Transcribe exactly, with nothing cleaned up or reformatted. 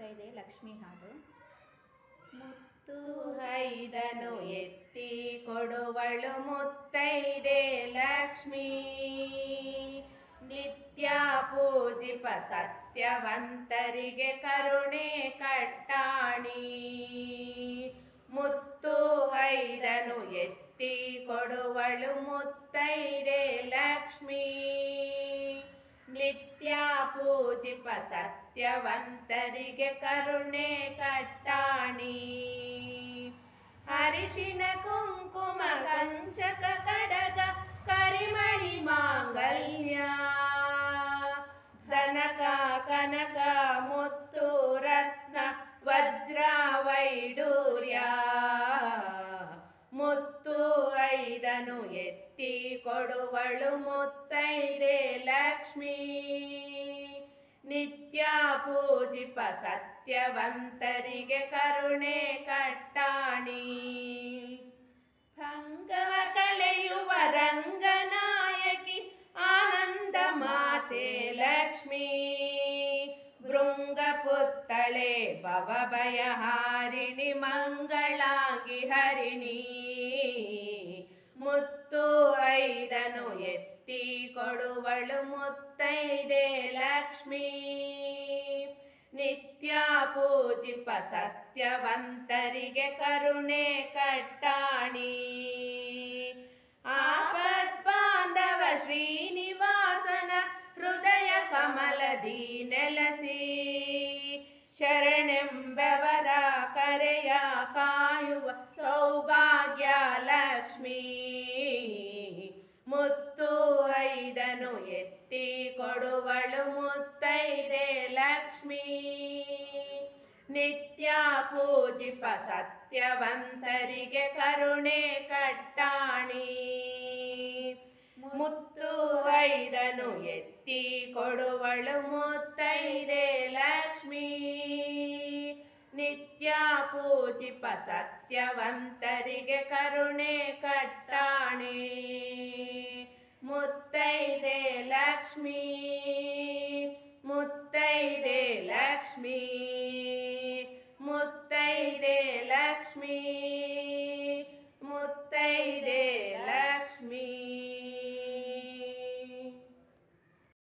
ಮುತ್ತೈದೆ ಲಕ್ಷ್ಮಿ ಹಾಡು. ಮುತ್ತು ಐದನು ಎತ್ತಿ ಕೊಡುವಳು ಮುತ್ತೈದೆ ಲಕ್ಷ್ಮೀ, ನಿತ್ಯ ಪೂಜಿಪ ಸತ್ಯವಂತರಿಗೆ ಕರುಣೆ ಕಟ್ಟಾಣಿ. ಮುತ್ತು ಐದನು ಎತ್ತಿ ಕೊಡುವಳು ಮುತ್ತೈದೆ ಲಕ್ಷ್ಮೀ, ನಿತ್ಯ ಪೂಜಿಪ ಸತ್ಯವಂತರಿಗೆ ಕರುಣೆ ಕಟ್ಟಾಣಿ. ಅರಿಶಿನ ಕುಂಕುಮ ಕಂಚಕ ಕಡಗ ಕರಿಮಣಿ ಮಾಂಗಲ್ಯ, ಧನಕ ಕನಕ ಮುತ್ತು ರತ್ನ ವಜ್ರ ವೈಡೂರ್ಯ. ಮುತ್ತು ಐದನು ಎತ್ತಿ ಕೊಡುವಳು ಮುತ್ತೈದೆ ಲಕ್ಷ್ಮೀ, ನಿತ್ಯ ಪೂಜಿಪ ಸತ್ಯವಂತರಿಗೆ ಕರುಣೆ ಕಟ್ಟಾಣಿ. ಭಂಗವ ಕಳೆಯುವ ರಂಗನಾಯಕಿ ಆನಂದ ಮಾತೆ ಲಕ್ಷ್ಮೀ, ಭೃಂಗ ಪುತ್ತಳೆ ಭವಭಯಹಾರಿಣಿ ಮಂಗಳಾಂಗಿ ಹರಿಣಿ. ಮುತ್ತು ಐದನು ಎತ್ತಿ ಕೊಡುವಳು ಮುತ್ತೈದೆ ಲಕ್ಷ್ಮೀ, ನಿತ್ಯ ಪೂಜಿಪ ಸತ್ಯವಂತರಿಗೆ ಕರುಣೆ ಕಟ್ಟಾಣಿ. ಆಪದ್ ಬಾಂಧವ ಶ್ರೀನಿವಾಸನ ಹೃದಯ ಕಮಲದಿ ನೆಲೆಸಿ, ಶರಣೆಂಬವರ ಕರೆಯ ಕಾಯುವ ಸೌಭಾಗ್ಯ ಲಕ್ಷ್ಮೀ. ಮುತ್ತು ಐದನು ಎತ್ತಿ ಕೊಡುವಳು ಮುತ್ತೈದೆ ಲಕ್ಷ್ಮೀ, ನಿತ್ಯ ಪೂಜಿಪ ಸತ್ಯವಂತರಿಗೆ ಕರುಣೆ ಕಟ್ಟಾಣಿ. ಮುತ್ತು ಐದನು ಎತ್ತಿ ಕೊಡುವಳು ಮುತ್ತೈದೆ ಲಕ್ಷ್ಮೀ, ನಿತ್ಯ ಪೂಜಿಪ ಸತ್ಯವಂತರಿಗೆ ಕರುಣೆ ಕಟ್ಟಾಣಿ. ಮುತ್ತೈದೆ ಲಕ್ಷ್ಮೀ, ಮುತ್ತೈದೆ ಲಕ್ಷ್ಮೀ, ಮುತ್ತೈದೆ ಲಕ್ಷ್ಮೀ.